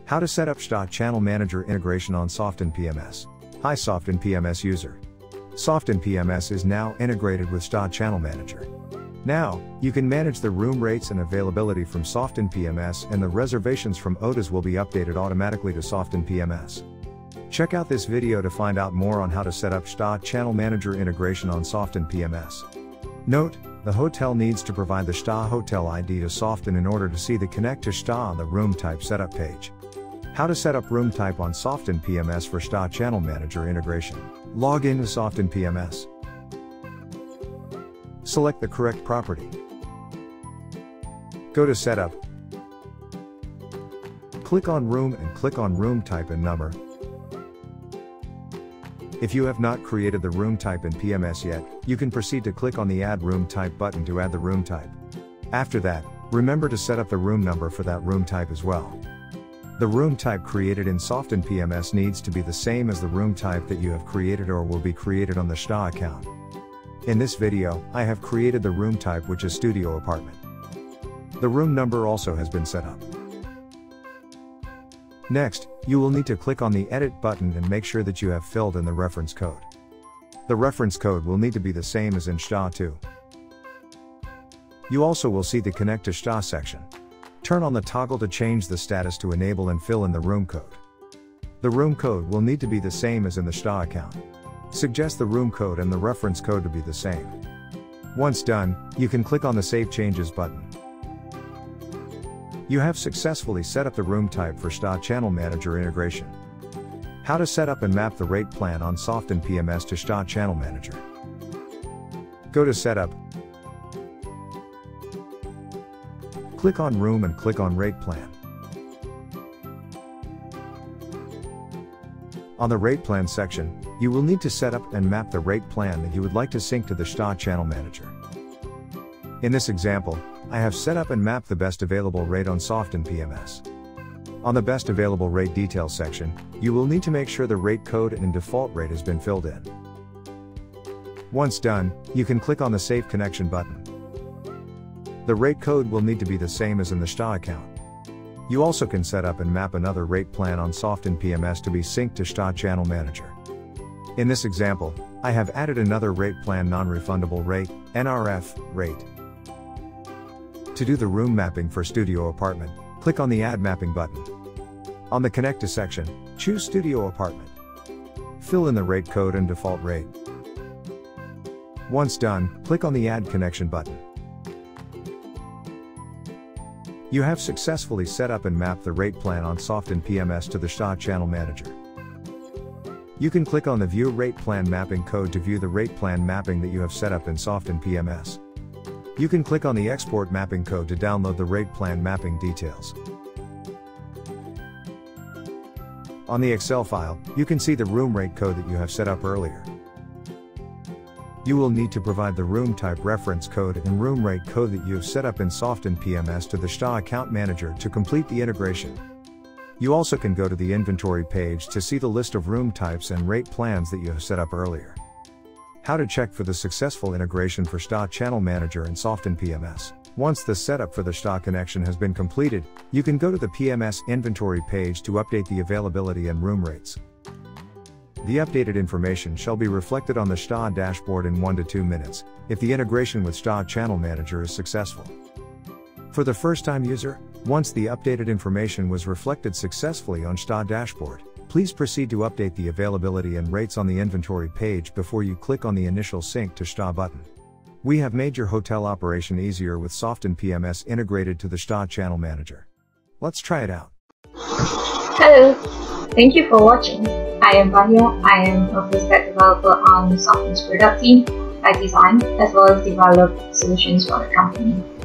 How to set up STAAH Channel Manager integration on Softinn PMS. Hi Softinn PMS user. Softinn PMS is now integrated with STAAH Channel Manager. Now, you can manage the room rates and availability from Softinn PMS, and the reservations from OTAs will be updated automatically to Softinn PMS. Check out this video to find out more on how to set up STAAH Channel Manager integration on Softinn PMS. Note, the hotel needs to provide the STAAH Hotel ID to Softinn in order to see the Connect to STAAH on the room type setup page. How to set up room type on Softinn PMS for STAAH Channel Manager integration. Log in to Softinn PMS. Select the correct property. Go to Setup. Click on Room and click on Room Type and Number. If you have not created the room type in PMS yet, you can proceed to click on the Add Room Type button to add the room type. After that, remember to set up the room number for that room type as well. The room type created in Softinn PMS needs to be the same as the room type that you have created or will be created on the STAAH account. In this video, I have created the room type, which is Studio Apartment. The room number also has been set up. Next, you will need to click on the Edit button and make sure that you have filled in the reference code. The reference code will need to be the same as in STAAH 2. You also will see the Connect to STAAH section. Turn on the toggle to change the status to enable and fill in the room code. The room code will need to be the same as in the STAAH account. Suggest the room code and the reference code to be the same. Once done, you can click on the Save Changes button. You have successfully set up the room type for STAAH Channel Manager integration. How to set up and map the rate plan on Softinn PMS to STAAH Channel Manager. Go to Setup. Click on Room and click on Rate Plan. On the Rate Plan section, you will need to set up and map the rate plan that you would like to sync to the STAAH Channel Manager. In this example, I have set up and mapped the best available rate on Softinn PMS. On the best available rate details section, you will need to make sure the rate code and default rate has been filled in. Once done, you can click on the Save Connection button. The rate code will need to be the same as in the STAAH account. You also can set up and map another rate plan on Softinn PMS to be synced to STAAH Channel Manager. In this example, I have added another rate plan non-refundable rate, NRF, rate. To do the room mapping for Studio Apartment, click on the Add Mapping button. On the Connect to section, choose Studio Apartment. Fill in the rate code and default rate. Once done, click on the Add Connection button. You have successfully set up and mapped the rate plan on Softinn PMS to the STAAH Channel Manager. You can click on the View Rate Plan Mapping code to view the rate plan mapping that you have set up in Softinn PMS. You can click on the Export Mapping code to download the rate plan mapping details. On the Excel file, you can see the room rate code that you have set up earlier. You will need to provide the room type reference code and room rate code that you have set up in Softinn PMS to the STAAH Account Manager to complete the integration. You also can go to the inventory page to see the list of room types and rate plans that you have set up earlier. How to check for the successful integration for STAAH Channel Manager and Softinn PMS. Once the setup for the STAAH connection has been completed, you can go to the PMS inventory page to update the availability and room rates. The updated information shall be reflected on the STAAH dashboard in 1 to 2 minutes, if the integration with STAAH Channel Manager is successful. For the first-time user, once the updated information was reflected successfully on STAAH dashboard, please proceed to update the availability and rates on the inventory page before you click on the Initial Sync to STAAH button. We have made your hotel operation easier with Softinn PMS integrated to the STAAH Channel Manager. Let's try it out. Hello, thank you for watching. I am Bahia. I am a full-stack developer on Softinn's product team. I design as well as develop solutions for the company.